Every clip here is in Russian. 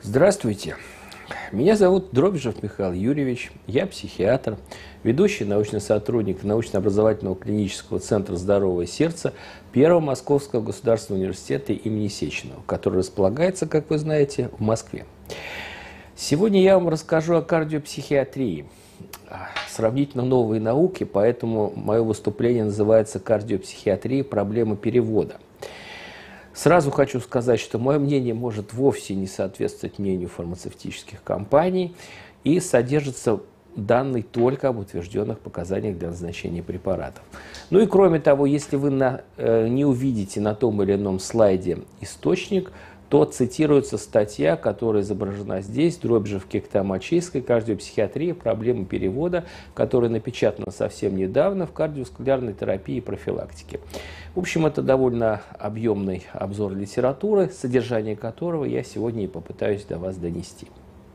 Здравствуйте. Меня зовут Дробежев Михаил Юрьевич, я психиатр, ведущий научный сотрудник научно-образовательного клинического центра «Здоровое сердце» Первого Московского государственного университета имени Сеченова, который располагается, как вы знаете, в Москве. Сегодня я вам расскажу о кардиопсихиатрии, сравнительно новой науке, поэтому мое выступление называется «Кардиопсихиатрия. Проблема перевода». Сразу хочу сказать, что мое мнение может вовсе не соответствовать мнению фармацевтических компаний и содержится данные только об утвержденных показаниях для назначения препаратов. Ну и кроме того, если вы не увидите на том или ином слайде источник, то цитируется статья, которая изображена здесь, Дробежев, Кекта, Мачийской, «Кардиопсихиатрия. Проблема перевода», которая напечатана совсем недавно в кардиоваскулярной терапии и профилактике. В общем, это довольно объемный обзор литературы, содержание которого я сегодня и попытаюсь до вас донести.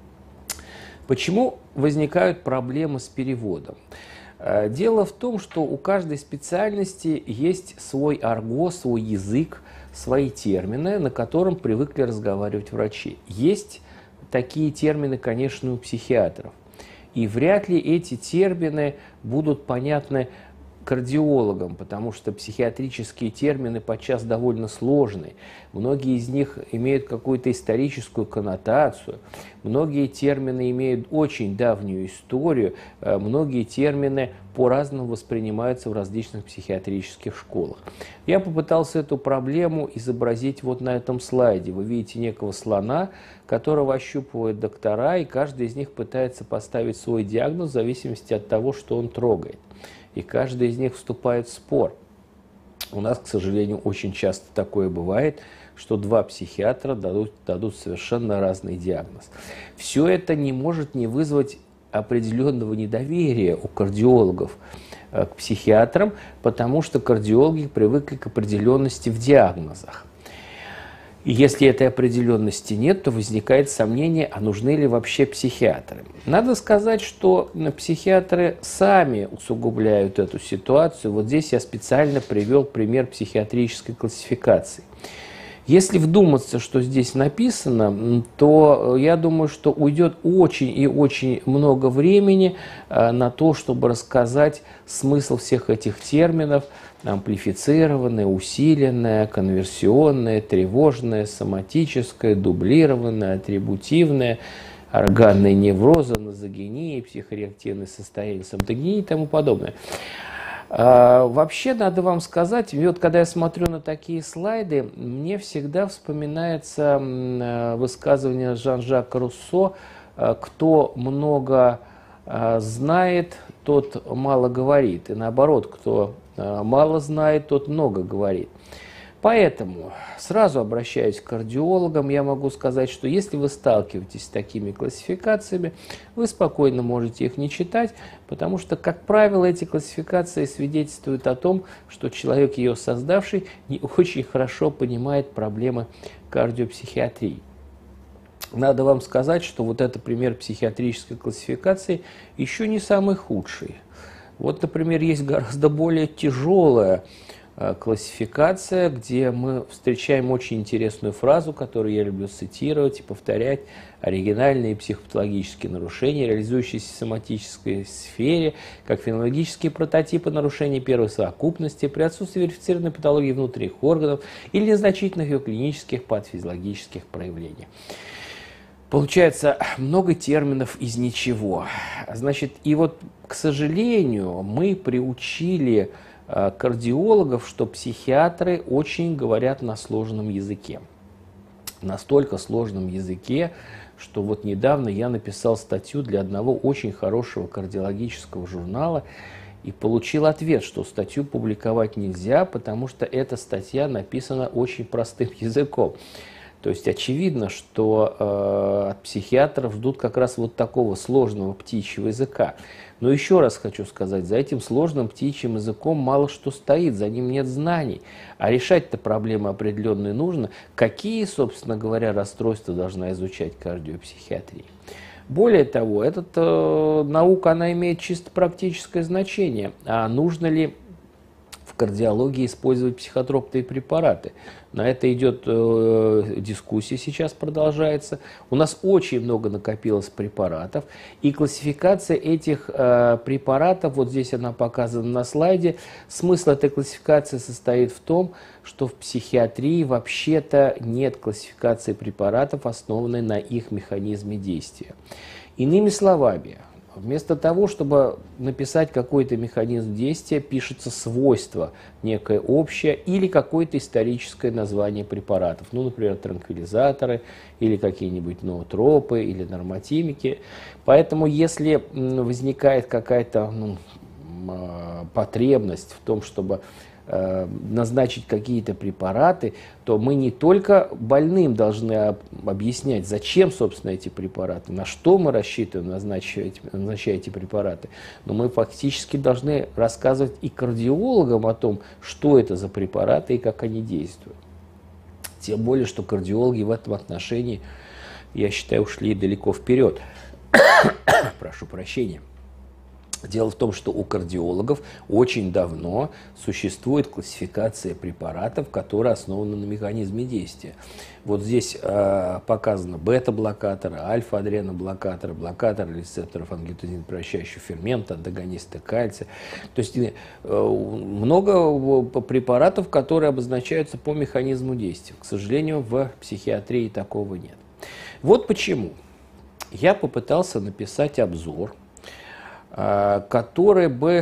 Почему возникают проблемы с переводом? Дело в том, что у каждой специальности есть свой арго, свой язык, свои термины, на котором привыкли разговаривать врачи. Есть такие термины, конечно, у психиатров. И вряд ли эти термины будут понятны кардиологам, потому что психиатрические термины подчас довольно сложные. Многие из них имеют какую-то историческую коннотацию, многие термины имеют очень давнюю историю, многие термины по-разному воспринимаются в различных психиатрических школах. Я попытался эту проблему изобразить вот на этом слайде. Вы видите некого слона, которого ощупывают доктора, и каждый из них пытается поставить свой диагноз в зависимости от того, что он трогает. И каждый из них вступает в спор. У нас, к сожалению, очень часто такое бывает, что два психиатра дадут совершенно разный диагноз. Все это не может не вызвать определенного недоверия у кардиологов к психиатрам, потому что кардиологи привыкли к определенности в диагнозах. И если этой определенности нет, то возникает сомнение, а нужны ли вообще психиатры. Надо сказать, что психиатры сами усугубляют эту ситуацию. Вот здесь я специально привел пример психиатрической классификации. Если вдуматься, что здесь написано, то я думаю, что уйдет очень и очень много времени на то, чтобы рассказать смысл всех этих терминов: амплифицированное, усиленное, конверсионное, тревожное, соматическое, дублированное, атрибутивное, органные неврозы, нозогения, психореактивное состояние, соматогения и тому подобное. Вообще, надо вам сказать, вот когда я смотрю на такие слайды, мне всегда вспоминается высказывание Жан-Жака Руссо: кто много знает, тот мало говорит, и наоборот, кто мало знает, тот много говорит. Поэтому сразу обращаюсь к кардиологам, я могу сказать, что если вы сталкиваетесь с такими классификациями, вы спокойно можете их не читать, потому что, как правило, эти классификации свидетельствуют о том, что человек, ее создавший, не очень хорошо понимает проблемы кардиопсихиатрии. Надо вам сказать, что вот это пример психиатрической классификации еще не самый худший. Вот, например, есть гораздо более тяжелая классификация, где мы встречаем очень интересную фразу, которую я люблю цитировать и повторять: оригинальные психопатологические нарушения, реализующиеся в соматической сфере, как фенологические прототипы нарушений первой совокупности при отсутствии верифицированной патологии внутренних органов или незначительных ее клинических патофизиологических проявлений. Получается, много терминов из ничего. Значит, и вот, к сожалению, мы приучили кардиологов, что психиатры очень говорят на сложном языке. Настолько сложном языке, что вот недавно я написал статью для одного очень хорошего кардиологического журнала и получил ответ, что статью публиковать нельзя, потому что эта статья написана очень простым языком. То есть очевидно, что от психиатров ждут как раз вот такого сложного птичьего языка. Но еще раз хочу сказать, за этим сложным птичьим языком мало что стоит, за ним нет знаний. А решать-то проблемы определенные нужно. Какие, собственно говоря, расстройства должна изучать кардиопсихиатрия? Более того, эта наука, она имеет чисто практическое значение. А нужно ли в кардиологии использовать психотропные препараты. На это идет дискуссия, сейчас продолжается. У нас очень много накопилось препаратов, и классификация этих препаратов, вот здесь она показана на слайде, смысл этой классификации состоит в том, что в психиатрии вообще-то нет классификации препаратов, основанной на их механизме действия. Иными словами, вместо того, чтобы написать какой-то механизм действия, пишется свойство некое общее или какое-то историческое название препаратов. Ну, например, транквилизаторы или какие-нибудь ноотропы или нормотимики. Поэтому, если возникает какая-то потребность в том, чтобы назначить какие-то препараты, то мы не только больным должны объяснять, зачем, собственно, эти препараты, на что мы рассчитываем, назначая эти препараты, но мы фактически должны рассказывать и кардиологам о том, что это за препараты и как они действуют. Тем более, что кардиологи в этом отношении, я считаю, ушли далеко вперед. Прошу прощения. Дело в том, что у кардиологов очень давно существует классификация препаратов, которая основана на механизме действия. Вот здесь показано бета-блокаторы, альфа-адреноблокаторы, блокаторы рецепторов ангиотензин-превращающего фермента, антагонисты кальция. То есть много препаратов, которые обозначаются по механизму действия. К сожалению, в психиатрии такого нет. Вот почему я попытался написать обзор, который бы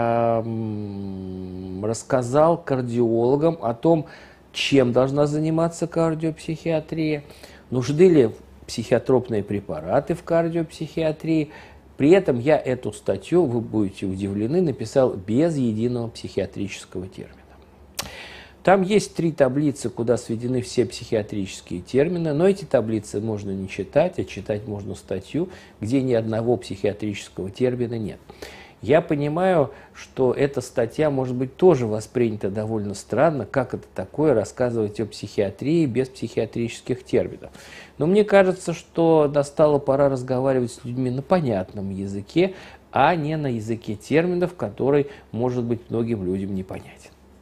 рассказал кардиологам о том, чем должна заниматься кардиопсихиатрия, нужны ли психотропные препараты в кардиопсихиатрии. При этом я эту статью, вы будете удивлены, написал без единого психиатрического термина. Там есть 3 таблицы, куда сведены все психиатрические термины, но эти таблицы можно не читать, а читать можно статью, где ни одного психиатрического термина нет. Я понимаю, что эта статья может быть тоже воспринята довольно странно, как это такое рассказывать о психиатрии без психиатрических терминов. Но мне кажется, что настала пора разговаривать с людьми на понятном языке, а не на языке терминов, который может быть многим людям непонятен.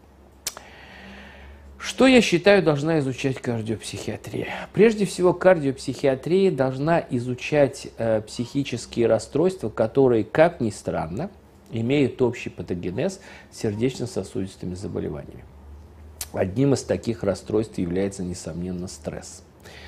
Что, я считаю, должна изучать кардиопсихиатрия? Прежде всего, кардиопсихиатрия должна изучать психические расстройства, которые, как ни странно, имеют общий патогенез с сердечно-сосудистыми заболеваниями. Одним из таких расстройств является, несомненно, стресс.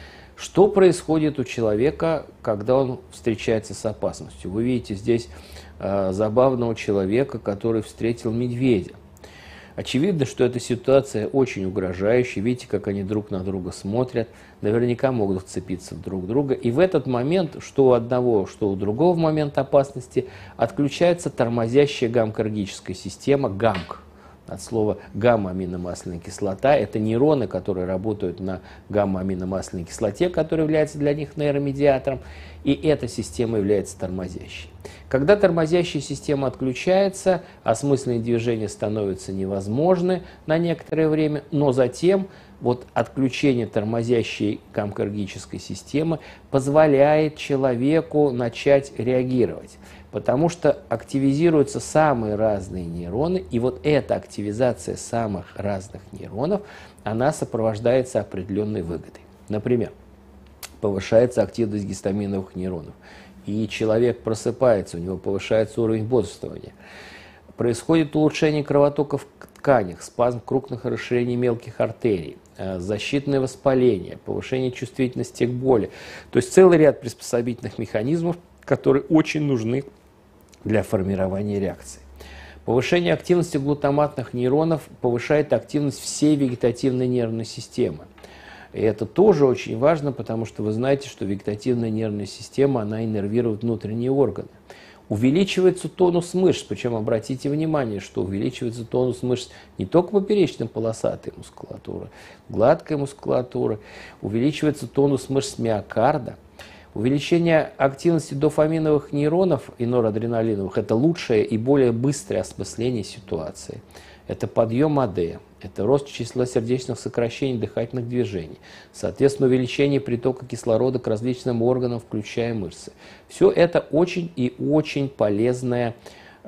Что происходит у человека, когда он встречается с опасностью? Вы видите здесь забавного человека, который встретил медведя. Очевидно, что эта ситуация очень угрожающая. Видите, как они друг на друга смотрят. Наверняка могут вцепиться в друг друга. И в этот момент, что у одного, что у другого в момент опасности, отключается тормозящая гаммкардическая система, ГАМК. От слова гамма-аминомасляная кислота. Это нейроны, которые работают на гамма-аминомасляной кислоте, которая является для них нейромедиатором. И эта система является тормозящей. Когда тормозящая система отключается, осмысленные движения становятся невозможны на некоторое время, но затем вот отключение тормозящей гаммкардической системы позволяет человеку начать реагировать. Потому что активизируются самые разные нейроны, и вот эта активизация самых разных нейронов, она сопровождается определенной выгодой. Например, повышается активность гистаминовых нейронов, и человек просыпается, у него повышается уровень бодрствования. Происходит улучшение кровотока в тканях, спазм крупных расширений мелких артерий, защитное воспаление, повышение чувствительности к боли. То есть целый ряд приспособительных механизмов, которые очень нужны для формирования реакции. Повышение активности глутаматных нейронов повышает активность всей вегетативной нервной системы. И это тоже очень важно, потому что вы знаете, что вегетативная нервная система, она иннервирует внутренние органы. Увеличивается тонус мышц, причем обратите внимание, что увеличивается тонус мышц не только поперечно-полосатой мускулатуры, гладкой мускулатуры, увеличивается тонус мышц миокарда. Увеличение активности дофаминовых нейронов и норадреналиновых – это лучшее и более быстрое осмысление ситуации. Это подъем АД, это рост числа сердечных сокращений, дыхательных движений, соответственно, увеличение притока кислорода к различным органам, включая мышцы. Все это очень и очень полезная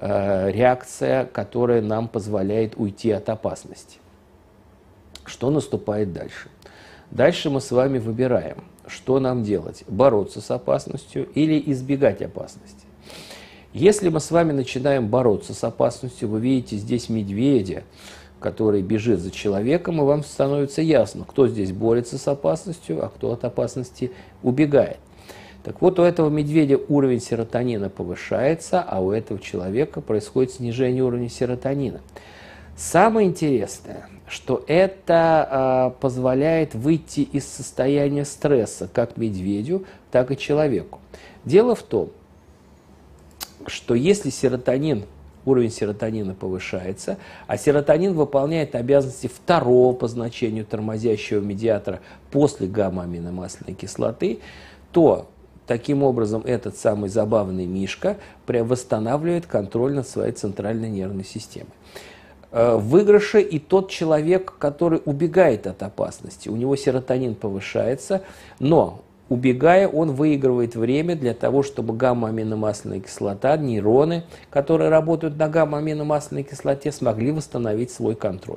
реакция, которая нам позволяет уйти от опасности. Что наступает дальше? Дальше мы с вами выбираем, что нам делать: бороться с опасностью или избегать опасности. Если мы с вами начинаем бороться с опасностью, вы видите здесь медведя, который бежит за человеком, и вам становится ясно, кто здесь борется с опасностью, а кто от опасности убегает. Так вот, у этого медведя уровень серотонина повышается, а у этого человека происходит снижение уровня серотонина. Самое интересное, что это позволяет выйти из состояния стресса как медведю, так и человеку. Дело в том, что если уровень серотонина повышается, а серотонин выполняет обязанности второго по значению тормозящего медиатора после гамма-аминомасляной кислоты, то таким образом этот самый забавный мишка восстанавливает контроль над своей центральной нервной системой. В выигрыше и тот человек, который убегает от опасности. У него серотонин повышается, но убегая, он выигрывает время для того, чтобы гамма-аминомасляная кислота, нейроны, которые работают на гамма-аминомасляной кислоте, смогли восстановить свой контроль.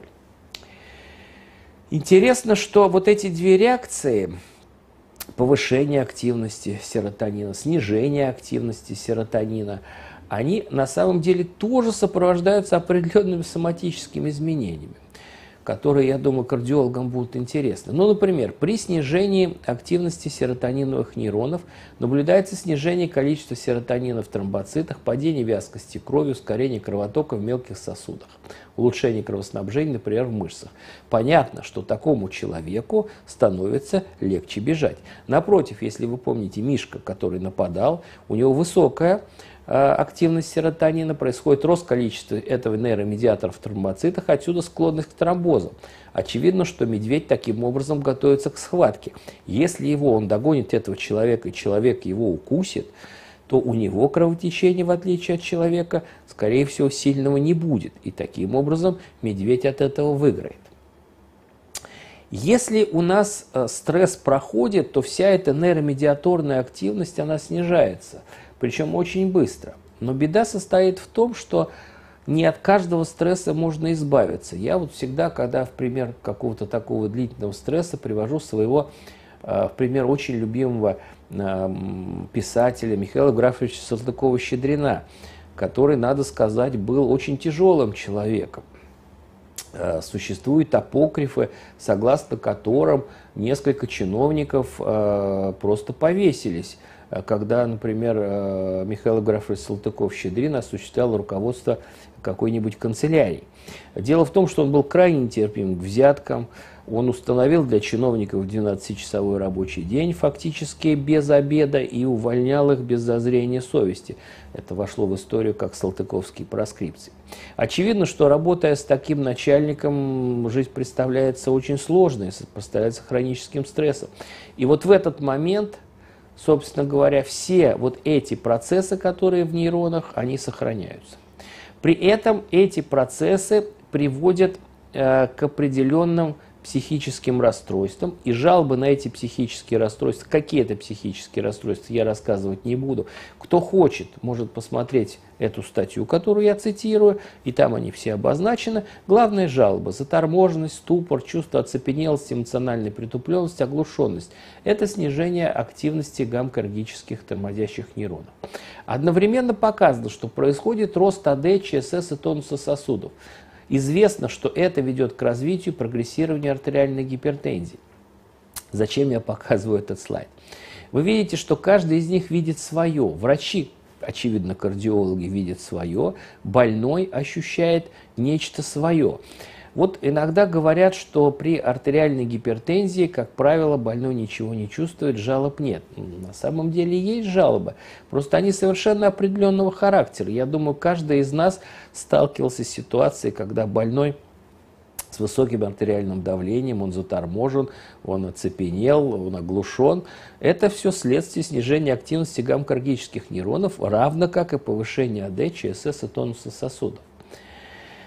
Интересно, что вот эти две реакции, повышение активности серотонина, снижение активности серотонина, они на самом деле тоже сопровождаются определенными соматическими изменениями, которые, я думаю, кардиологам будут интересны. Ну, например, при снижении активности серотониновых нейронов наблюдается снижение количества серотонина в тромбоцитах, падение вязкости крови, ускорение кровотока в мелких сосудах, улучшение кровоснабжения, например, в мышцах. Понятно, что такому человеку становится легче бежать. Напротив, если вы помните мишка, который нападал, у него высокая активность серотонина, происходит рост количества этого нейромедиатора в тромбоцитах, отсюда склонность к тромбозам. Очевидно, что медведь таким образом готовится к схватке. Если он догонит этого человека, и человек его укусит, то у него кровотечения, в отличие от человека, скорее всего, сильного не будет. И таким образом медведь от этого выиграет. Если у нас стресс проходит, то вся эта нейромедиаторная активность, она снижается. Причем очень быстро. Но беда состоит в том, что не от каждого стресса можно избавиться. Я вот всегда, когда в пример какого-то такого длительного стресса, привожу своего, в пример очень любимого писателя Михаила Евграфовича Салтыкова-Щедрина, который, надо сказать, был очень тяжелым человеком. Существуют апокрифы, согласно которым несколько чиновников просто повесились, когда, например, Михаил Евграфович Салтыков-Щедрин осуществлял руководство какой-нибудь канцелярии. Дело в том, что он был крайне нетерпим к взяткам, он установил для чиновников 12-часовой рабочий день, фактически без обеда, и увольнял их без зазрения совести. Это вошло в историю как салтыковские проскрипции. Очевидно, что работая с таким начальником, жизнь представляется очень сложной, представляется хроническим стрессом. И вот в этот момент, собственно говоря, все вот эти процессы, которые в нейронах, они сохраняются. При этом эти процессы приводят к определенным психическим расстройствам, и жалобы на эти психические расстройства, какие это психические расстройства, я рассказывать не буду. Кто хочет, может посмотреть эту статью, которую я цитирую, и там они все обозначены. Главная жалоба: заторможенность, ступор, чувство оцепенелости, эмоциональной притупленности, оглушенность. Это снижение активности гамма-кардических тормозящих нейронов. Одновременно показано, что происходит рост АД, ЧСС и тонуса сосудов. Известно, что это ведет к развитию прогрессирования артериальной гипертензии. Зачем я показываю этот слайд? Вы видите, что каждый из них видит свое. Врачи, очевидно, кардиологи видят свое, больной ощущает нечто свое. Вот иногда говорят, что при артериальной гипертензии, как правило, больной ничего не чувствует, жалоб нет. На самом деле есть жалобы, просто они совершенно определенного характера. Я думаю, каждый из нас сталкивался с ситуацией, когда больной с высоким артериальным давлением, он заторможен, он оцепенел, он оглушен. Это все следствие снижения активности гамма-кардических нейронов, равно как и повышения АД, ЧСС и тонуса сосудов.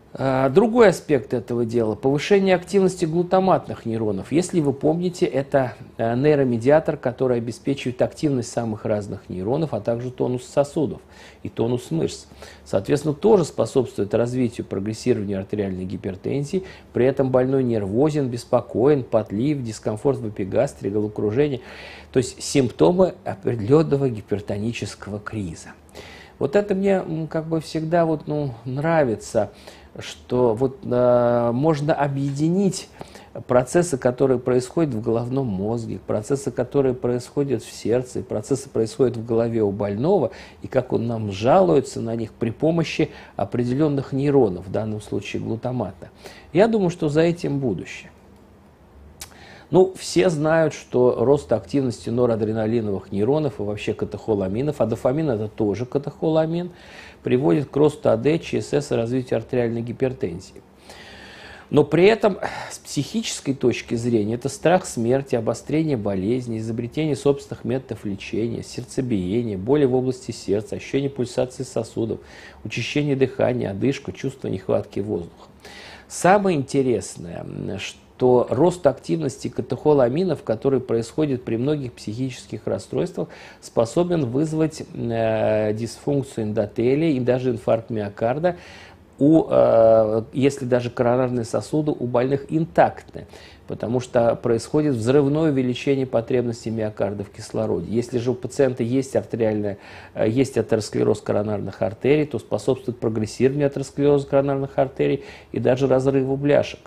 Другой аспект этого дела – повышение активности глутаматных нейронов. Если вы помните, это нейромедиатор, который обеспечивает активность самых разных нейронов, а также тонус сосудов и тонус мышц. Соответственно, тоже способствует развитию прогрессирования артериальной гипертензии. При этом больной нервозен, беспокоен, потлив, дискомфорт в эпигастре, головокружение. То есть симптомы определенного гипертонического криза. Вот это мне как бы всегда нравится, что можно объединить процессы, которые происходят в головном мозге, процессы, которые происходят в сердце, процессы происходят в голове у больного, и как он нам жалуется на них при помощи определенных нейронов, в данном случае глутамата. Я думаю, что за этим будущее. Все знают, что рост активности норадреналиновых нейронов и вообще катехоламинов, а дофамин это тоже катехоламин, приводит к росту АД, ЧСС и развитию артериальной гипертензии. Но при этом с психической точки зрения это страх смерти, обострение болезни, изобретение собственных методов лечения, сердцебиение, боли в области сердца, ощущение пульсации сосудов, учащение дыхания, одышка, чувство нехватки воздуха. Самое интересное, что рост активности катехоламинов, который происходит при многих психических расстройствах, способен вызвать дисфункцию эндотелия и даже инфаркт миокарда, если даже коронарные сосуды у больных интактны, потому что происходит взрывное увеличение потребности миокарда в кислороде. Если же у пациента есть атеросклероз коронарных артерий, то способствует прогрессированию атеросклероза коронарных артерий и даже разрыву бляшек.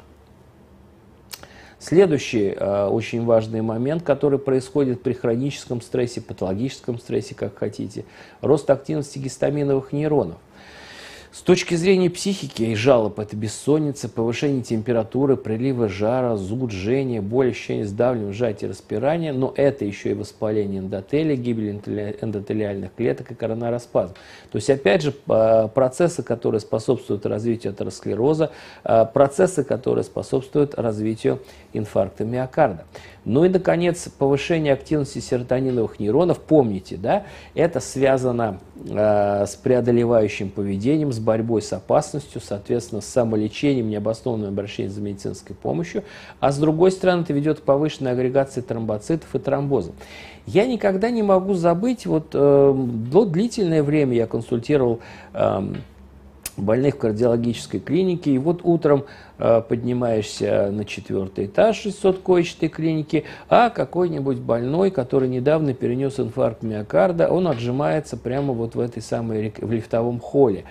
Следующий очень важный момент, который происходит при хроническом стрессе, патологическом стрессе, как хотите, рост активности гистаминовых нейронов. С точки зрения психики и жалоб, это бессонница, повышение температуры, приливы жара, зуд, жжение, боль, ощущение сдавливания, сжатия, распирания, но это еще и воспаление эндотелия, гибель эндотелиальных клеток и коронароспазм. То есть, опять же, процессы, которые способствуют развитию атеросклероза, процессы, которые способствуют развитию инфаркта миокарда. Ну и, наконец, повышение активности серотониновых нейронов. Помните, да, это связано с преодолевающим поведением, с борьбой с опасностью, соответственно, с самолечением, необоснованным обращением за медицинской помощью. А с другой стороны, это ведет к повышенной агрегации тромбоцитов и тромбоза. Я никогда не могу забыть, длительное время я консультировал больных в кардиологической клинике, и утром поднимаешься на 4-й этаж 600-коечной клиники, а какой-нибудь больной, который недавно перенес инфаркт миокарда, он отжимается прямо в этой самой в лифтовом холле.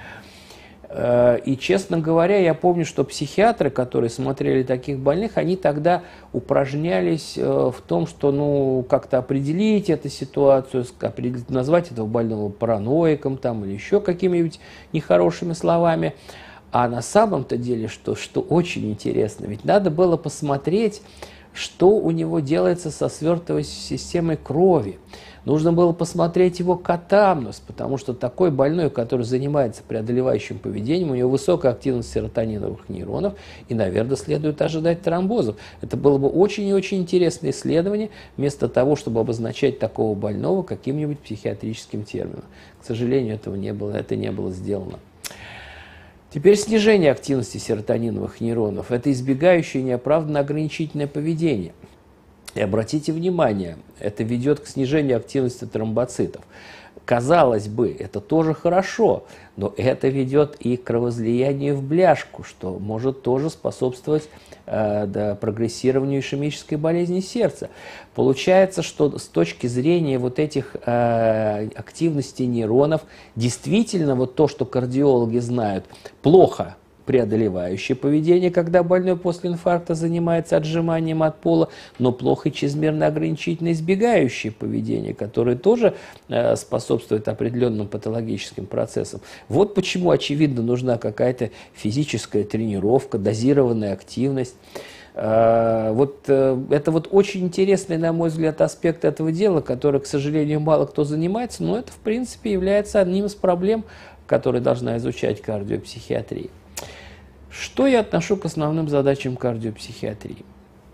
И, честно говоря, я помню, что психиатры, которые смотрели таких больных, они тогда упражнялись в том, что как-то определить эту ситуацию, назвать этого больного параноиком или еще какими-нибудь нехорошими словами. А на самом-то деле, что очень интересно, ведь надо было посмотреть, что у него делается со свертывающей системой крови. Нужно было посмотреть его катамнез, потому что такой больной, который занимается преодолевающим поведением, у него высокая активность серотониновых нейронов, и, наверное, следует ожидать тромбозов. Это было бы очень и очень интересное исследование, вместо того, чтобы обозначать такого больного каким-нибудь психиатрическим термином. К сожалению, это не было сделано. Теперь снижение активности серотониновых нейронов – это избегающее неоправданно ограничительное поведение. И обратите внимание, это ведет к снижению активности тромбоцитов. Казалось бы, это тоже хорошо, но это ведет и к кровоизлиянию в бляшку, что может тоже способствовать прогрессированию ишемической болезни сердца. Получается, что с точки зрения этих активностей нейронов, действительно то, что кардиологи знают, плохо преодолевающее поведение, когда больной после инфаркта занимается отжиманием от пола, но плохо и чрезмерно ограничительно избегающее поведение, которое тоже способствует определенным патологическим процессам. Вот почему, очевидно, нужна какая-то физическая тренировка, дозированная активность. Это очень интересный, на мой взгляд, аспект этого дела, который, к сожалению, мало кто занимается, но это, в принципе, является одним из проблем, которые должна изучать кардиопсихиатрия. Что я отношу к основным задачам кардиопсихиатрии?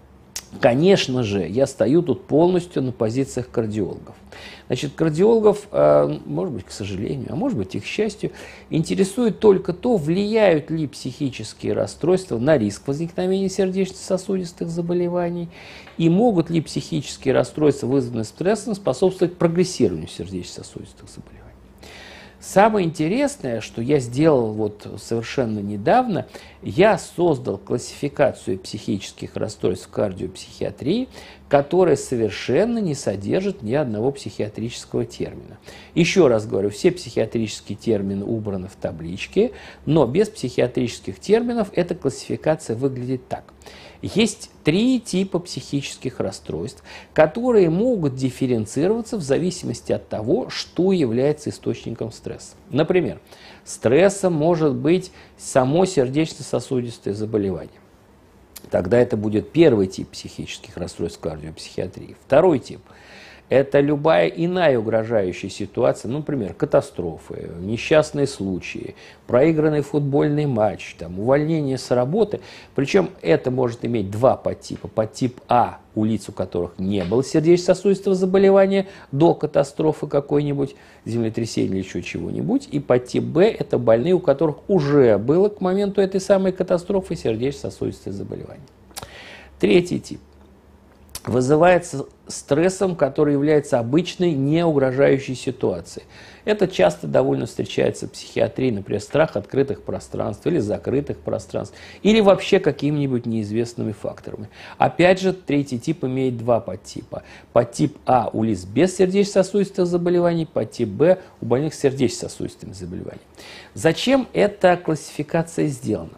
Конечно же, я стою тут полностью на позициях кардиологов. Значит, кардиологов, может быть, к сожалению, а может быть и к счастью, интересует только то, влияют ли психические расстройства на риск возникновения сердечно-сосудистых заболеваний и могут ли психические расстройства, вызванные стрессом, способствовать прогрессированию сердечно-сосудистых заболеваний. Самое интересное, что я сделал вот совершенно недавно, я создал классификацию психических расстройств в кардиопсихиатрии, которая совершенно не содержит ни одного психиатрического термина. Еще раз говорю, все психиатрические термины убраны в табличке, но без психиатрических терминов эта классификация выглядит так. Есть 3 типа психических расстройств, которые могут дифференцироваться в зависимости от того, что является источником стресса. Например, стрессом может быть само сердечно-сосудистое заболевание. Тогда это будет первый тип психических расстройств кардиопсихиатрии. Второй тип – это любая иная угрожающая ситуация, например, катастрофы, несчастные случаи, проигранный футбольный матч, там, увольнение с работы. Причем это может иметь 2 подтипа. Подтип А у лиц, у которых не было сердечно-сосудистого заболевания до катастрофы какой-нибудь, землетрясения или еще чего-нибудь. И подтип Б – это больные, у которых уже было к моменту этой самой катастрофы сердечно-сосудистое заболевание. Третий тип вызывается стрессом, который является обычной, не угрожающей ситуацией. Это часто довольно встречается в психиатрии, например, страх открытых пространств или закрытых пространств, или вообще какими-нибудь неизвестными факторами. Опять же, третий тип имеет 2 подтипа. Подтип А у лиц без сердечно-сосудистых заболеваний, подтип Б у больных с сердечно-сосудистыми заболеваниями. Зачем эта классификация сделана?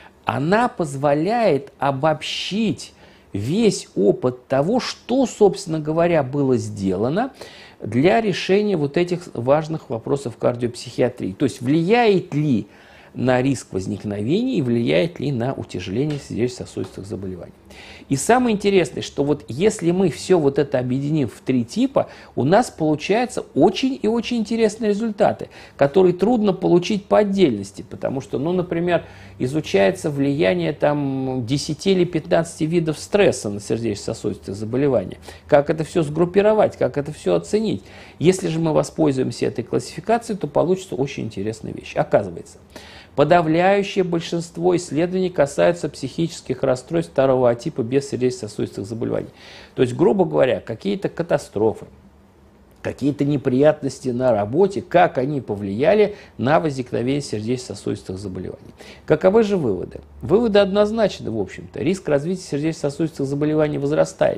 Она позволяет обобщить весь опыт того, что, собственно говоря, было сделано для решения вот этих важных вопросов кардиопсихиатрии. То есть, влияет ли на риск возникновения и влияет ли на утяжеление сердечно-сосудистых заболеваний. И самое интересное, что вот если мы все вот это объединим в 3 типа, у нас получаются очень и очень интересные результаты, которые трудно получить по отдельности, потому что, ну, например, изучается влияние там 10 или 15 видов стресса на сердечно-сосудистые заболевания. Как это все сгруппировать, как это все оценить. Если же мы воспользуемся этой классификацией, то получится очень интересная вещь. Оказывается, подавляющее большинство исследований касаются психических расстройств 2 типа без сердечно-сосудистых заболеваний. То есть, грубо говоря, какие-то катастрофы, какие-то неприятности на работе, как они повлияли на возникновение сердечно-сосудистых заболеваний. Каковы же выводы? Выводы однозначны, в общем-то. Риск развития сердечно-сосудистых заболеваний возрастает.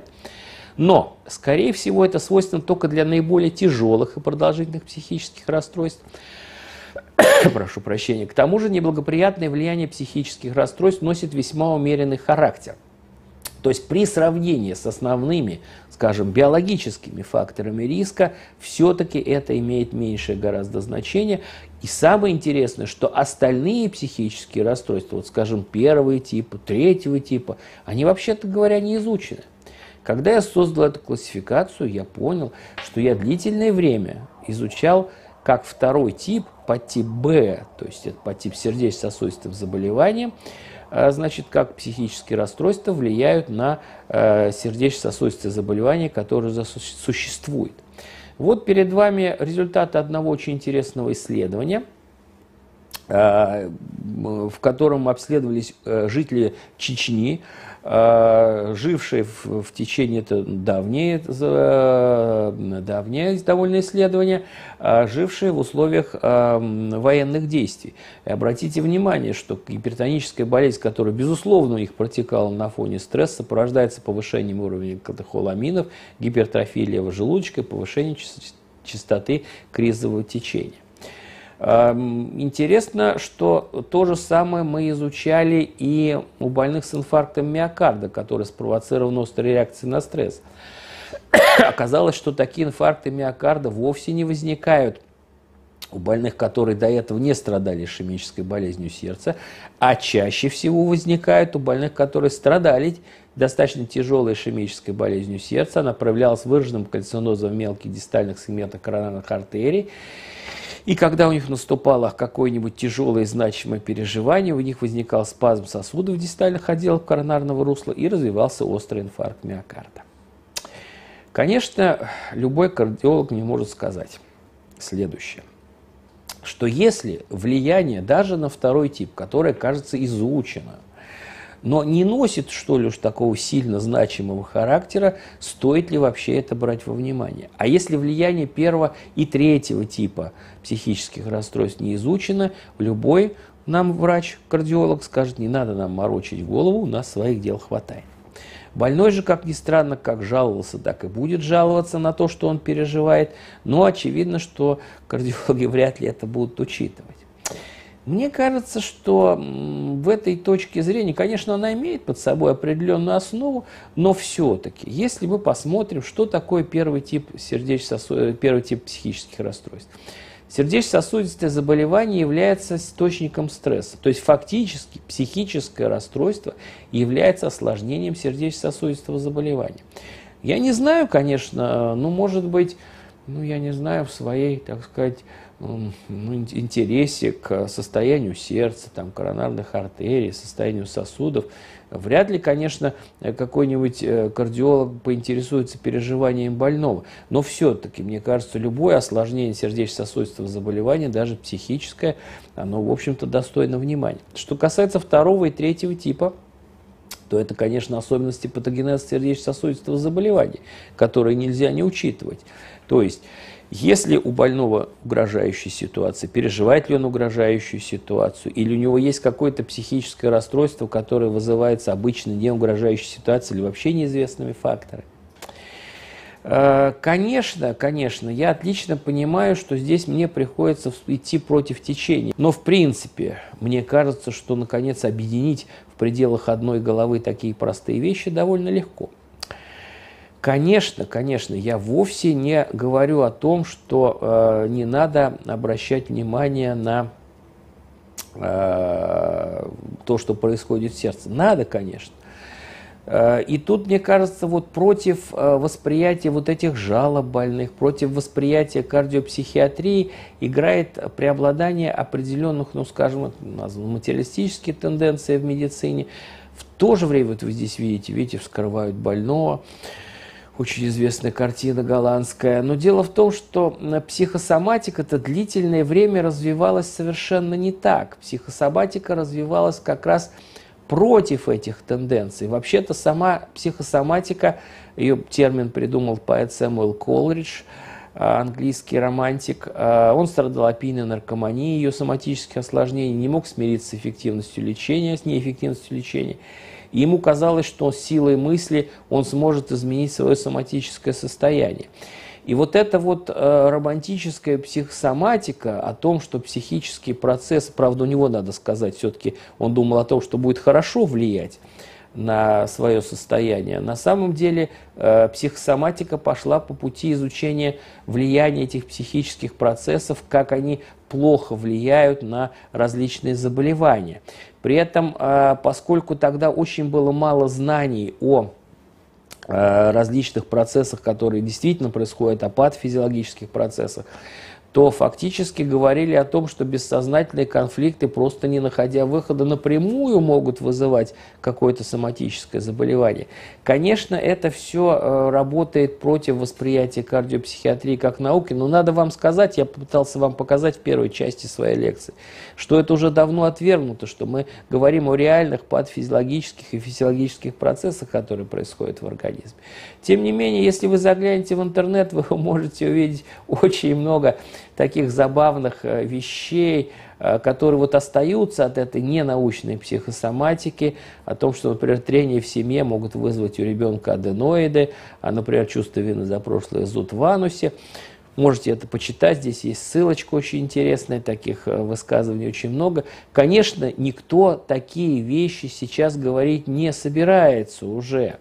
Но, скорее всего, это свойственно только для наиболее тяжелых и продолжительных психических расстройств. Прошу прощения. К тому же неблагоприятное влияние психических расстройств носит весьма умеренный характер. То есть при сравнении с основными, скажем, биологическими факторами риска, все-таки это имеет меньшее гораздо значение. И самое интересное, что остальные психические расстройства, вот, скажем, 1-го типа, 3-го типа, они, вообще-то говоря, не изучены. Когда я создал эту классификацию, я понял, что я длительное время изучал как 2-й тип, подтип Б, то есть это подтип сердечно-сосудистых заболеваний, значит, как психические расстройства влияют на сердечно-сосудистые заболевания, которые уже существуют. Вот перед вами результаты одного очень интересного исследования, в котором обследовались жители Чечни, жившие в течение, это давнее довольно исследование, жившие в условиях военных действий. И обратите внимание, что гипертоническая болезнь, которая, безусловно, у них протекала на фоне стресса, порождается повышением уровня катехоламинов, гипертрофией левого желудочка и повышением частоты кризового течения. Интересно, что то же самое мы изучали и у больных с инфарктом миокарда, который спровоцирован острой реакцией на стресс. Оказалось, что такие инфаркты миокарда вовсе не возникают у больных, которые до этого не страдали ишемической болезнью сердца, а чаще всего возникают у больных, которые страдали достаточно тяжелой ишемической болезнью сердца. Она проявлялась выраженным кальцинозом в мелких дистальных сегментах коронарных артерий. И когда у них наступало какое-нибудь тяжелое и значимое переживание, у них возникал спазм сосудов в дистальных отделах коронарного русла и развивался острый инфаркт миокарда. Конечно, любой кардиолог не может сказать следующее, что если влияние даже на второй тип, которое, кажется, изучено, но не носит, что ли, уж такого сильно значимого характера, стоит ли вообще это брать во внимание? А если влияние первого и третьего типа психических расстройств не изучено, любой нам врач-кардиолог скажет, не надо нам морочить голову, у нас своих дел хватает. Больной же, как ни странно, как жаловался, так и будет жаловаться на то, что он переживает, но очевидно, что кардиологи вряд ли это будут учитывать. Мне кажется, что в этой точке зрения, конечно, она имеет под собой определенную основу, но все-таки, если мы посмотрим, что такое первый тип психических расстройств. Сердечно-сосудистое заболевание является источником стресса, то есть фактически психическое расстройство является осложнением сердечно-сосудистого заболевания. Я не знаю, конечно, может быть, я не знаю, в своей, так сказать, интересе к состоянию сердца, коронарных артерий, состоянию сосудов. Вряд ли, конечно, какой-нибудь кардиолог поинтересуется переживанием больного. Но все-таки, мне кажется, любое осложнение сердечно-сосудистого заболевания, даже психическое, оно, в общем-то, достойно внимания. Что касается второго и третьего типа, то это, конечно, особенности патогенеза сердечно-сосудистого заболевания, которые нельзя не учитывать. То есть, если у больного угрожающая ситуация, переживает ли он угрожающую ситуацию, или у него есть какое-то психическое расстройство, которое вызывается обычно не угрожающей ситуацией или вообще неизвестными факторами. Конечно, я отлично понимаю, что здесь мне приходится идти против течения. Но в принципе, мне кажется, что наконец объединить в пределах одной головы такие простые вещи довольно легко. Конечно, я вовсе не говорю о том, что не надо обращать внимание на то, что происходит в сердце. Надо, конечно. И тут, мне кажется, против восприятия этих жалоб больных, против восприятия кардиопсихиатрии играет преобладание определенных, скажем, материалистических тенденций в медицине. В то же время, вы здесь видите, вскрывают больного. Очень известная картина голландская. Но дело в том, что психосоматика-то длительное время развивалась совершенно не так. Психосоматика развивалась как раз против этих тенденций. Вообще-то сама психосоматика, ее термин придумал поэт Сэмюэл Колридж, английский романтик. Он страдал опийной наркоманией, ее соматических осложнений, не мог смириться с эффективностью лечения, с неэффективностью лечения. И ему казалось, что силой мысли он сможет изменить свое соматическое состояние. И эта романтическая психосоматика о том, что психический процесс, правда, у него, надо сказать, все-таки он думал о том, что будет хорошо влиять на свое состояние. На самом деле психосоматика пошла по пути изучения влияния этих психических процессов, как они плохо влияют на различные заболевания. При этом, поскольку тогда очень было мало знаний о различных процессах, которые действительно происходят, о патофизиологических процессах, то фактически говорили о том, что бессознательные конфликты, просто не находя выхода, напрямую могут вызывать какое-то соматическое заболевание. Конечно, это все работает против восприятия кардиопсихиатрии как науки, но надо вам сказать, я попытался вам показать в первой части своей лекции, что это уже давно отвергнуто, что мы говорим о реальных патофизиологических и физиологических процессах, которые происходят в организме. Тем не менее, если вы заглянете в интернет, вы можете увидеть очень много таких забавных вещей, которые остаются от этой ненаучной психосоматики, о том, что, например, трения в семье могут вызвать у ребенка аденоиды, а, например, чувство вины за прошлое зуд в анусе. Можете это почитать, здесь есть ссылочка очень интересная, таких высказываний очень много. Конечно, никто такие вещи сейчас говорить не собирается уже.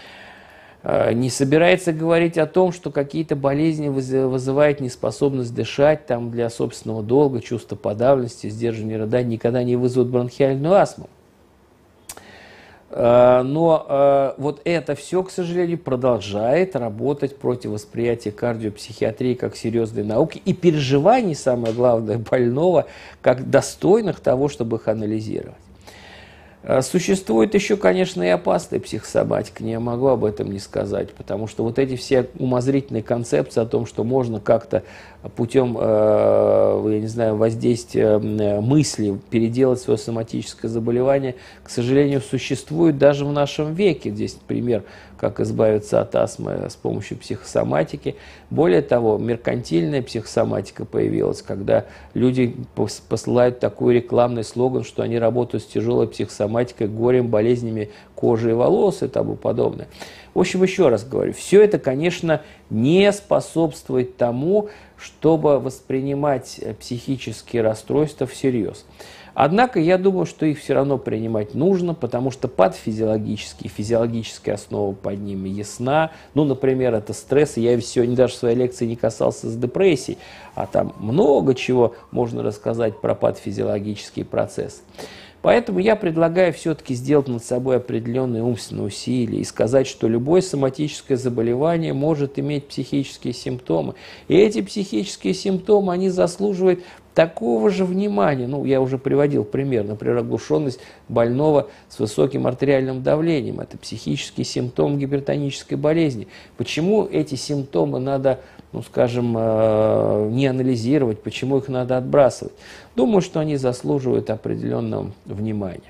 Не собирается говорить о том, что какие-то болезни вызывают неспособность дышать для собственного долга, чувство подавленности, сдерживания рыданий, никогда не вызовут бронхиальную астму. Но вот это все, к сожалению, продолжает работать против восприятия кардиопсихиатрии как серьезной науки и переживаний, самое главное, больного, как достойных того, чтобы их анализировать. Существует еще, конечно, и опасная психосоматика, не могу об этом не сказать, потому что вот эти все умозрительные концепции о том, что можно как-то путем, я не знаю, воздействия мысли переделать свое соматическое заболевание, к сожалению, существует даже в нашем веке. Здесь пример, как избавиться от астмы с помощью психосоматики. Более того, меркантильная психосоматика появилась, когда люди посылают такой рекламный слоган, что они работают с тяжелой психосоматикой, горем, болезнями кожи и волос и тому подобное. В общем, еще раз говорю, все это, конечно, не способствует тому, чтобы воспринимать психические расстройства всерьез. Однако я думаю, что их все равно принимать нужно, потому что патофизиологические, физиологическая основа под ними ясна. Ну, например, это стресс. Я сегодня даже в своей лекции не касался с депрессией, а там много чего можно рассказать про патофизиологические процессы. Поэтому я предлагаю все-таки сделать над собой определенные умственные усилия и сказать, что любое соматическое заболевание может иметь психические симптомы. И эти психические симптомы, они заслуживают такого же внимания. Ну, я уже приводил пример, например, оглушенность больного с высоким артериальным давлением. Это психический симптом гипертонической болезни. Почему эти симптомы надо, ну, скажем, не анализировать, почему их надо отбрасывать? Думаю, что они заслуживают определенного внимания.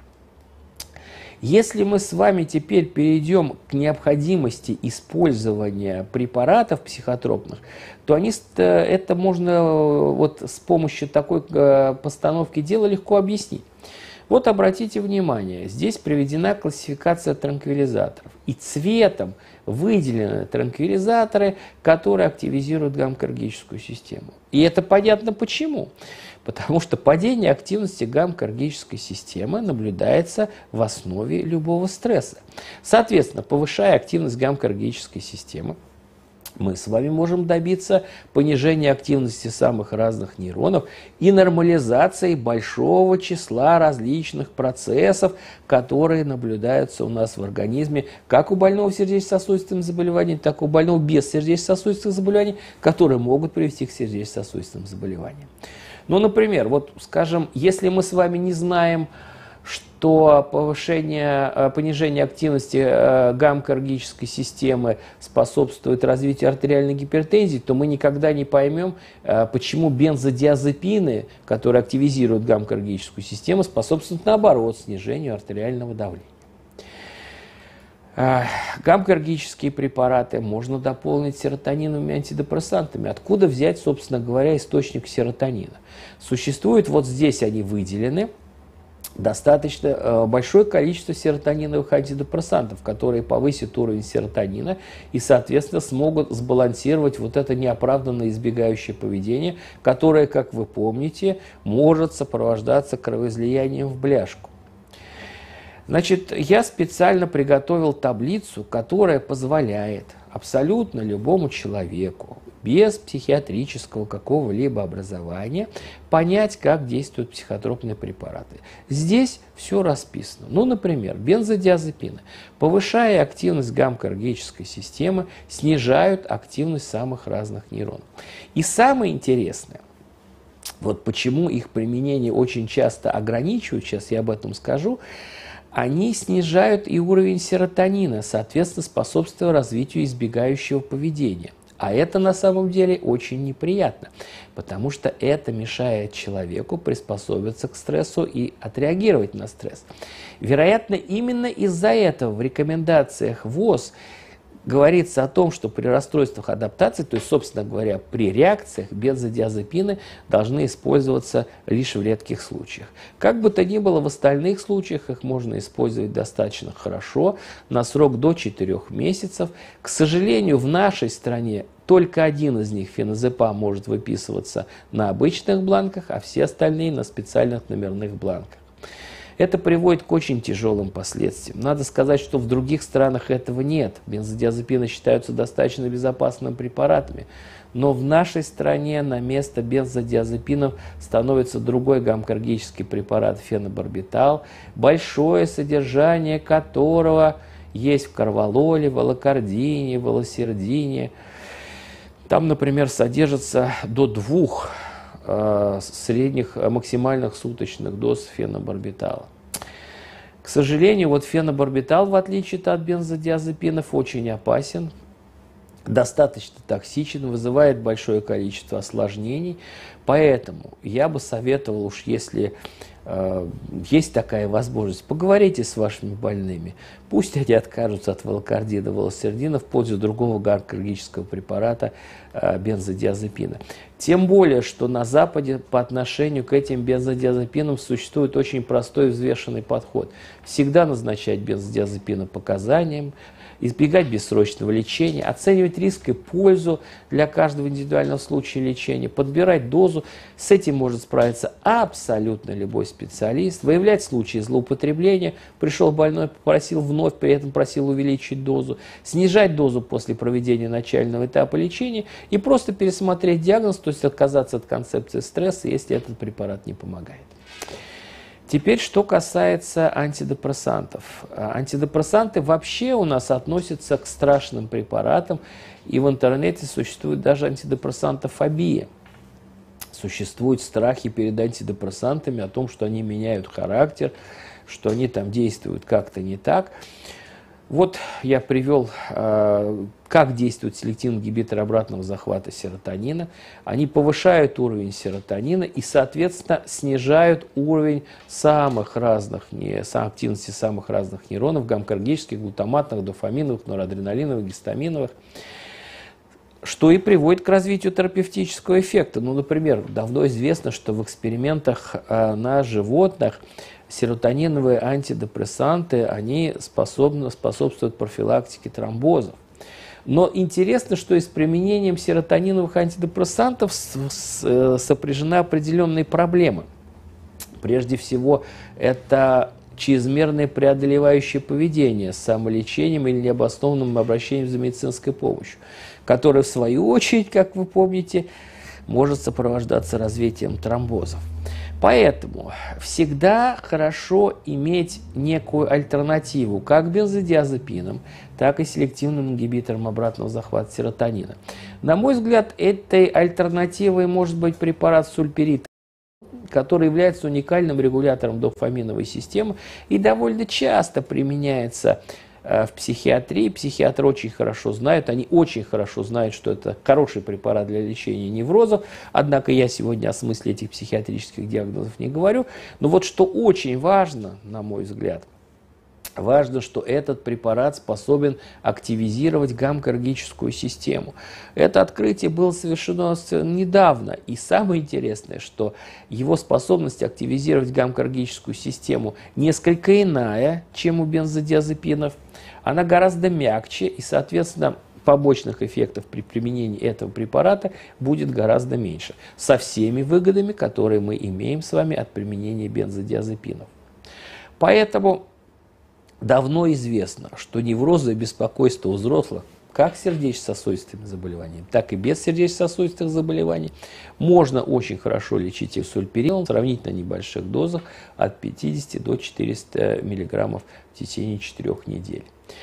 Если мы с вами теперь перейдем к необходимости использования препаратов психотропных, то это можно вот с помощью такой постановки дела легко объяснить. Вот обратите внимание, здесь приведена классификация транквилизаторов. И цветом выделены транквилизаторы, которые активизируют гамма-кардическую систему. И это понятно почему. Потому что падение активности гамма-кардической системы наблюдается в основе любого стресса. Соответственно, повышая активность гамма-кардической системы, мы с вами можем добиться понижения активности самых разных нейронов и нормализации большого числа различных процессов, которые наблюдаются у нас в организме, как у больного сердечно-сосудистым заболеванием, так и у больного без сердечно-сосудистых заболеваний, которые могут привести к сердечно-сосудистым заболеваниям. Ну, например, вот, скажем, если мы с вами не знаем, что понижение активности гамма-кардической системы способствует развитию артериальной гипертензии, то мы никогда не поймем, почему бензодиазепины, которые активизируют гамма-кардическую систему, способствуют, наоборот, снижению артериального давления. Гамма-кардические препараты можно дополнить серотониновыми антидепрессантами. Откуда взять, собственно говоря, источник серотонина? Существует, вот здесь они выделены, достаточно большое количество серотониновых антидепрессантов, которые повысят уровень серотонина и, соответственно, смогут сбалансировать вот это неоправданно избегающее поведение, которое, как вы помните, может сопровождаться кровоизлиянием в бляшку. Значит, я специально приготовил таблицу, которая позволяет абсолютно любому человеку без психиатрического какого-либо образования понять, как действуют психотропные препараты. Здесь все расписано. Ну, например, бензодиазепины, повышая активность гамма-кардической системы, снижают активность самых разных нейронов. И самое интересное, вот почему их применение очень часто ограничивают, сейчас я об этом скажу, они снижают и уровень серотонина, соответственно, способствуя развитию избегающего поведения. А это на самом деле очень неприятно, потому что это мешает человеку приспособиться к стрессу и отреагировать на стресс. Вероятно, именно из-за этого в рекомендациях ВОЗ говорится о том, что при расстройствах адаптации, то есть, собственно говоря, при реакциях, бензодиазепины должны использоваться лишь в редких случаях. Как бы то ни было, в остальных случаях их можно использовать достаточно хорошо, на срок до 4 месяцев. К сожалению, в нашей стране только один из них, феназепам, может выписываться на обычных бланках, а все остальные на специальных номерных бланках. Это приводит к очень тяжелым последствиям. Надо сказать, что в других странах этого нет. Бензодиазепины считаются достаточно безопасными препаратами. Но в нашей стране на место бензодиазепинов становится другой гамма-кардический препарат фенобарбитал, большое содержание которого есть в карвалоле, валокардине, валосердине. Там, например, содержится до 2 средних максимальных суточных доз фенобарбитала. К сожалению, вот фенобарбитал, в отличие от бензодиазепинов, очень опасен, достаточно токсичен, вызывает большое количество осложнений. Поэтому я бы советовал, уж если есть такая возможность, поговорите с вашими больными. Пусть они откажутся от валокардина, валосердина в пользу другого гамма-кардического препарата бензодиазепина. Тем более, что на Западе по отношению к этим бензодиазепинам существует очень простой взвешенный подход. Всегда назначать бензодиазепины показаниям, избегать бессрочного лечения, оценивать риск и пользу для каждого индивидуального случая лечения, подбирать дозу. С этим может справиться абсолютно любой специалист. Выявлять случаи злоупотребления. Пришел больной, попросил вновь, при этом просил увеличить дозу. Снижать дозу после проведения начального этапа лечения и просто пересмотреть диагноз, то есть отказаться от концепции стресса, если этот препарат не помогает. Теперь, что касается антидепрессантов. Антидепрессанты вообще у нас относятся к страшным препаратам, и в интернете существует даже антидепрессантофобия. Существуют страхи перед антидепрессантами о том, что они меняют характер, что они там действуют как-то не так. Вот я привел, как действует селективный ингибитор обратного захвата серотонина. Они повышают уровень серотонина и, соответственно, снижают уровень активности самых разных нейронов, гамма-кардических, глутаматных, дофаминовых, норадреналиновых, гистаминовых, что и приводит к развитию терапевтического эффекта. Ну, например, давно известно, что в экспериментах на животных серотониновые антидепрессанты, они способствуют профилактике тромбозов. Но интересно, что и с применением серотониновых антидепрессантов сопряжена определенные проблемы. Прежде всего, это чрезмерное преодолевающее поведение с самолечением или необоснованным обращением за медицинской помощью, которое, в свою очередь, как вы помните, может сопровождаться развитием тромбозов. Поэтому всегда хорошо иметь некую альтернативу как бензодиазепинам, так и селективным ингибиторам обратного захвата серотонина. На мой взгляд, этой альтернативой может быть препарат сульпирид, который является уникальным регулятором дофаминовой системы и довольно часто применяется в психиатрии. Психиатры очень хорошо знают, они очень хорошо знают, что это хороший препарат для лечения неврозов. Однако я сегодня о смысле этих психиатрических диагнозов не говорю. Но вот что очень важно, на мой взгляд, важно, что этот препарат способен активизировать гамма-кардическую систему. Это открытие было совершено недавно. И самое интересное, что его способность активизировать гамма-кардическую систему несколько иная, чем у бензодиазепинов. Она гораздо мягче, и, соответственно, побочных эффектов при применении этого препарата будет гораздо меньше. Со всеми выгодами, которые мы имеем с вами от применения бензодиазепинов. Поэтому давно известно, что неврозы и беспокойство у взрослых, как с сердечно-сосудистыми заболеваниями, так и без сердечно-сосудистых заболеваний, можно очень хорошо лечить их сульпиридом в сравнительно небольших дозах от 50 до 400 мг в течение 4 недель.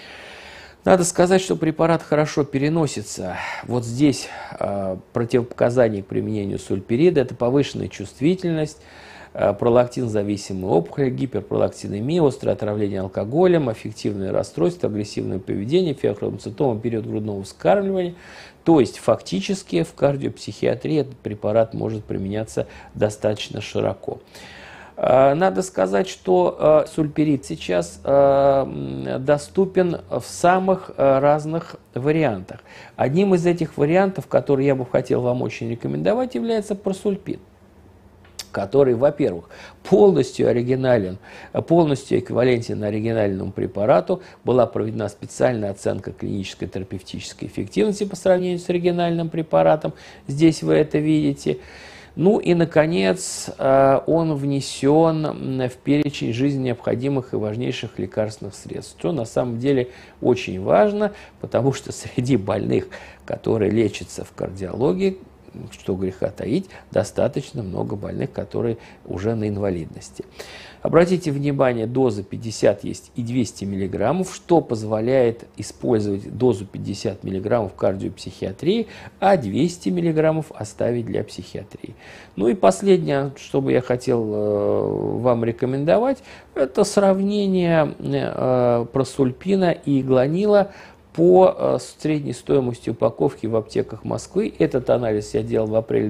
Надо сказать, что препарат хорошо переносится. Вот здесь противопоказания к применению сульпирида – это повышенная чувствительность, пролактин-зависимые опухоли, гиперпролактинемия, острое отравление алкоголем, аффективное расстройство, агрессивное поведение, феохромоцитома, период грудного вскармливания. То есть фактически в кардиопсихиатрии этот препарат может применяться достаточно широко. Надо сказать, что сульпирид сейчас доступен в самых разных вариантах. Одним из этих вариантов, который я бы хотел вам очень рекомендовать, является просульпид, который, во-первых, полностью оригинален, полностью эквивалентен оригинальному препарату. Была проведена специальная оценка клинической терапевтической эффективности по сравнению с оригинальным препаратом. Здесь вы это видите. Ну и, наконец, он внесен в перечень жизненно необходимых и важнейших лекарственных средств, что на самом деле очень важно, потому что среди больных, которые лечатся в кардиологии, что греха таить, достаточно много больных, которые уже на инвалидности. Обратите внимание, доза 50 есть и 200 мг, что позволяет использовать дозу 50 мг в кардиопсихиатрии, а 200 мг оставить для психиатрии. Ну и последнее, что бы я хотел вам рекомендовать, это сравнение просульпина и игланила по средней стоимости упаковки в аптеках Москвы. Этот анализ я делал в апреле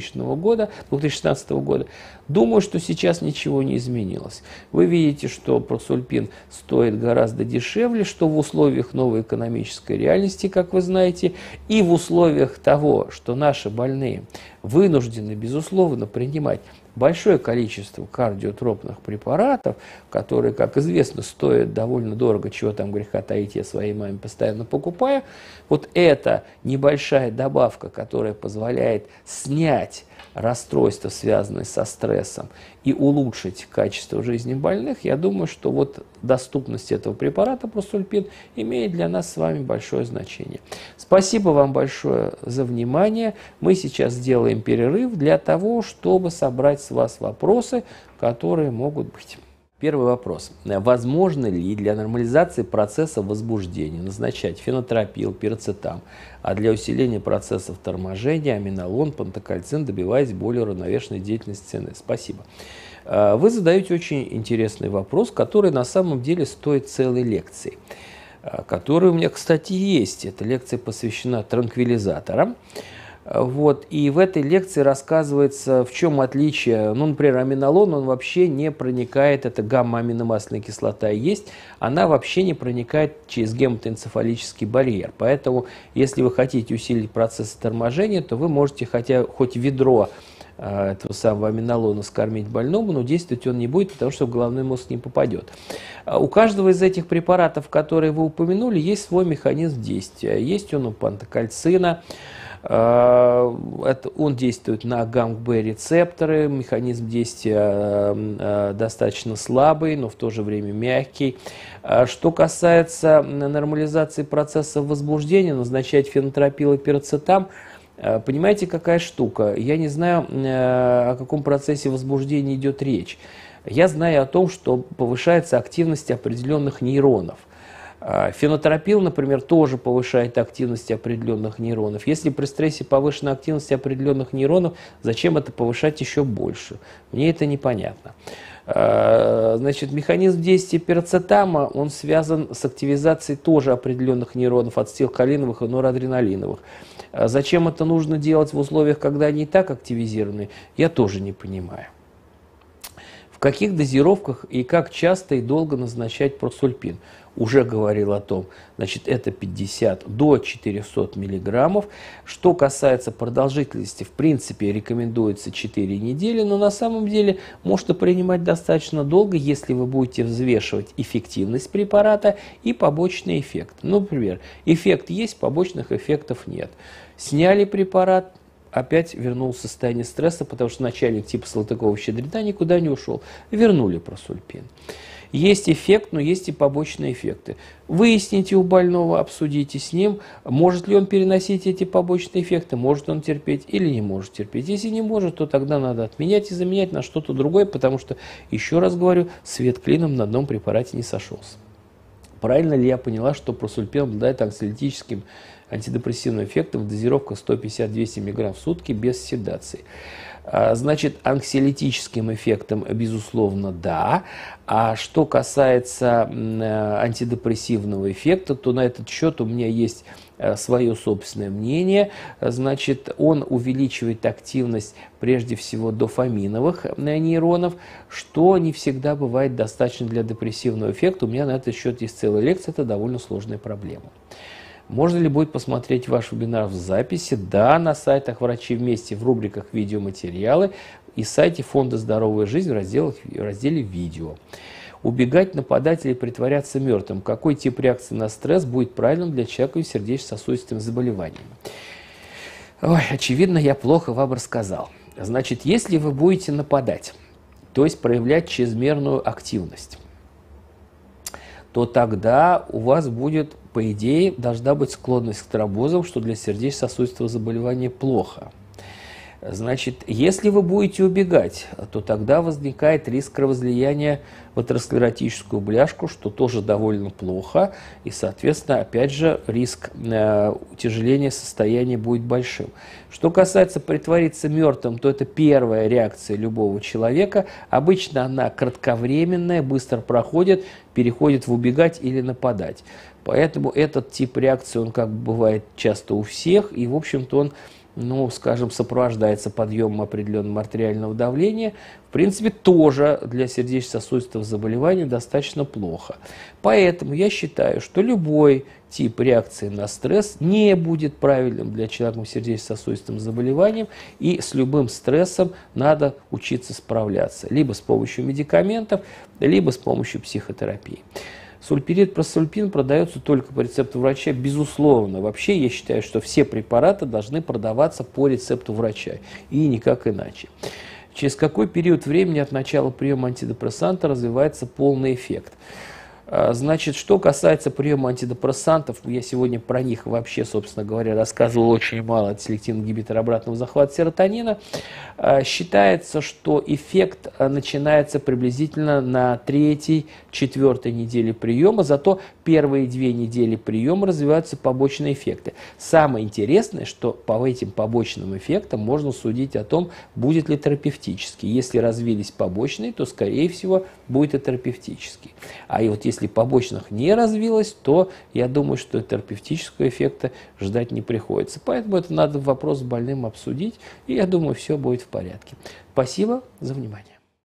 2016 года. Думаю, что сейчас ничего не изменилось. Вы видите, что просульпин стоит гораздо дешевле, что в условиях новой экономической реальности, как вы знаете, и в условиях того, что наши больные вынуждены, безусловно, принимать большое количество кардиотропных препаратов, которые, как известно, стоят довольно дорого, чего там греха таить, я своей маме постоянно покупаю. Вот эта небольшая добавка, которая позволяет снять расстройства, связанные со стрессом, и улучшить качество жизни больных, я думаю, что вот доступность этого препарата просульпин имеет для нас с вами большое значение. Спасибо вам большое за внимание. Мы сейчас сделаем перерыв для того, чтобы собрать с вас вопросы, которые могут быть. Первый вопрос. Возможно ли для нормализации процесса возбуждения назначать фенотропил, пирацетам, а для усиления процессов торможения аминолон, пантокальцин, добиваясь более уравновешенной деятельности ЦНС? Спасибо. Вы задаете очень интересный вопрос, который на самом деле стоит целой лекции, которая у меня, кстати, есть. Эта лекция посвящена транквилизаторам. Вот, и в этой лекции рассказывается, в чем отличие. Ну, например, аминолон, он вообще не проникает, это гамма-аминомасляная кислота есть, она вообще не проникает через гематоэнцефалический барьер. Поэтому, если вы хотите усилить процесс торможения, то вы можете хоть ведро этого самого аминолона скормить больному, но действовать он не будет, потому что в головной мозг не попадет. У каждого из этих препаратов, которые вы упомянули, есть свой механизм действия. Есть он у пантокальцина. Он действует на гамма-Б-рецепторы, механизм действия достаточно слабый, но в то же время мягкий. Что касается нормализации процесса возбуждения, назначать фенотропил и пирацетам, понимаете, какая штука? Я не знаю, о каком процессе возбуждения идет речь. Я знаю о том, что повышается активность определенных нейронов. Фенотропил, например, тоже повышает активность определенных нейронов. Если при стрессе повышена активность определенных нейронов, зачем это повышать еще больше? Мне это непонятно. Значит, механизм действия пирацетама, он связан с активизацией тоже определенных нейронов, ацетилхолиновых и норадреналиновых. Зачем это нужно делать в условиях, когда они и так активизированы, я тоже не понимаю. В каких дозировках и как часто и долго назначать просульпин? Уже говорил о том, значит, это 50 до 400 миллиграммов. Что касается продолжительности, в принципе, рекомендуется 4 недели, но на самом деле можно принимать достаточно долго, если вы будете взвешивать эффективность препарата и побочный эффект. Ну, например, эффект есть, побочных эффектов нет. Сняли препарат, опять вернулся в состояние стресса, потому что начальник типа Салтыкова-Щедрина никуда не ушел. Вернули просульпин. Есть эффект, но есть и побочные эффекты. Выясните у больного, обсудите с ним, может ли он переносить эти побочные эффекты, может он терпеть или не может терпеть. Если не может, то тогда надо отменять и заменять на что-то другое, потому что, еще раз говорю, свет клином на одном препарате не сошелся. Правильно ли я поняла, что просульпин обладает анксиолитическим антидепрессивным эффектом в дозировках 150-200 мг в сутки без седации? Значит, анксиолитическим эффектом, безусловно, да. А что касается антидепрессивного эффекта, то на этот счет у меня есть свое собственное мнение. Значит, он увеличивает активность прежде всего дофаминовых нейронов, что не всегда бывает достаточно для депрессивного эффекта. У меня на этот счет есть целая лекция, это довольно сложная проблема. Можно ли будет посмотреть ваш вебинар в записи? Да, на сайтах «Врачи вместе» в рубриках «Видеоматериалы» и сайте Фонда «Здоровая жизнь» в разделе «Видео». Убегать, нападать или притворяться мертвым. Какой тип реакции на стресс будет правильным для человека с сердечно-сосудистым заболеванием? Ой, очевидно, я плохо вам рассказал. Значит, если вы будете нападать, то есть проявлять чрезмерную активность, то тогда у вас будет, по идее, должна быть склонность к тромбозам, что для сердечно-сосудистого заболевания плохо. Значит, если вы будете убегать, то тогда возникает риск кровоизлияния в атеросклеротическую бляшку, что тоже довольно плохо, и, соответственно, опять же, риск утяжеления состояния будет большим. Что касается притвориться мертвым, то это первая реакция любого человека. Обычно она кратковременная, быстро проходит, переходит в убегать или нападать. Поэтому этот тип реакции, он как бы бывает часто у всех, и, в общем-то, он, ну, скажем, сопровождается подъемом определенного артериального давления, в принципе, тоже для сердечно-сосудистых заболеваний достаточно плохо. Поэтому я считаю, что любой тип реакции на стресс не будет правильным для человека с сердечно-сосудистым заболеванием, и с любым стрессом надо учиться справляться, либо с помощью медикаментов, либо с помощью психотерапии. Сульпирид, просульпин продается только по рецепту врача, безусловно. Вообще, я считаю, что все препараты должны продаваться по рецепту врача, и никак иначе. Через какой период времени от начала приема антидепрессанта развивается полный эффект? Значит, что касается приема антидепрессантов, я сегодня про них вообще, собственно говоря, рассказывал очень мало. Это селективный ингибитор обратного захвата серотонина. Считается, что эффект начинается приблизительно на 3-4 неделе приема, зато первые 2 недели приема развиваются побочные эффекты. Самое интересное, что по этим побочным эффектам можно судить о том, будет ли терапевтический. Если развились побочные, то, скорее всего, будет и терапевтический. А и вот если побочных не развилось, то я думаю, что терапевтического эффекта ждать не приходится. Поэтому это надо вопрос с больным обсудить, и я думаю, все будет в порядке. Спасибо за внимание.